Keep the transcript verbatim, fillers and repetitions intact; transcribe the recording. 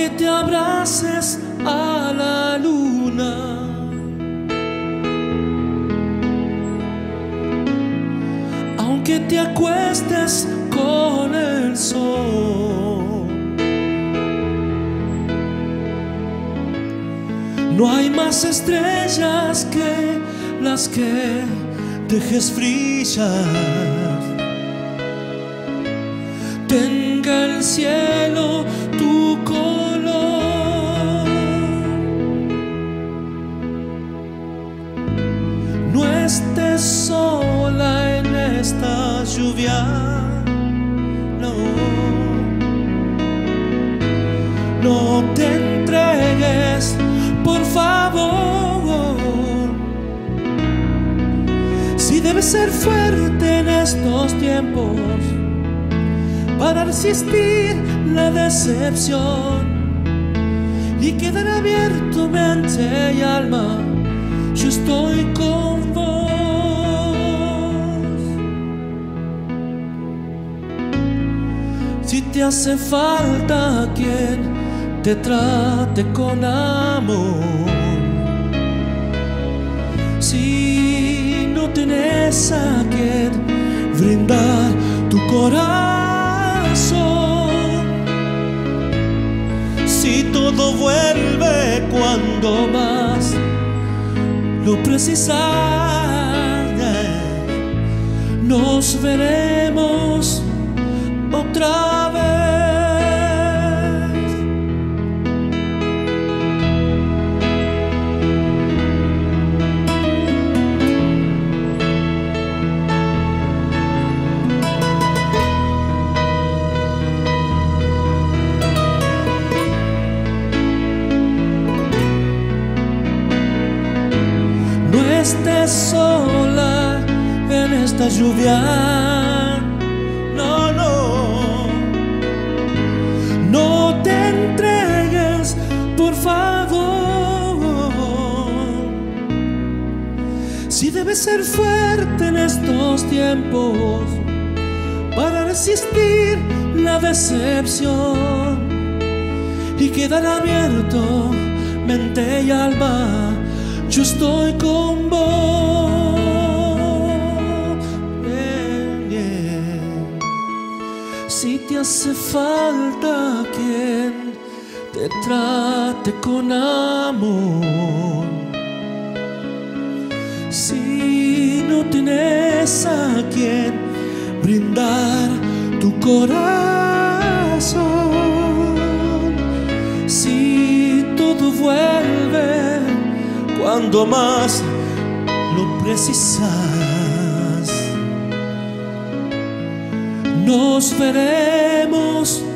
aunque te abraces a la luna, aunque te acuestes con el sol, no hay más estrellas que las que dejes brillar. Tenga el cielo tu color, no estés sola en esta lluvia, no, no te entregues, por favor. Si debes ser fuerte en estos tiempos para resistir la decepción y quedar abierto mente y alma, yo estoy con vos. Si te hace falta quien te trate con amor, si no tienes a quien brindar tu corazón, si todo vuelve cuando más lo precisas, nos veremos otra vez. No estés sola en esta lluvia, no, no, no te entregues, por favor. Si debes ser fuerte en estos tiempos para resistir la decepción y quedar abierto mente y alma, yo estoy con vos, yeah, yeah. Si te hace falta quien te trate con amor, si no tienes a quien brindar tu corazón, si todo vuelve cuando más lo precisas, nos veremos